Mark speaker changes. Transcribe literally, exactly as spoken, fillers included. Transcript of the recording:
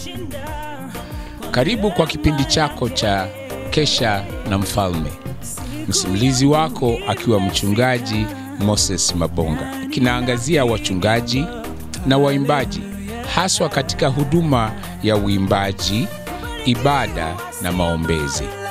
Speaker 1: Karibu kwa kipindi chako cha Kesha na Mfalme. Msimulizi wako akiwa mchungaji Moses Mabonga. Kinaangazia wachungaji na waimbaji, haswa katika huduma ya uimbaji, ibada na maombezi.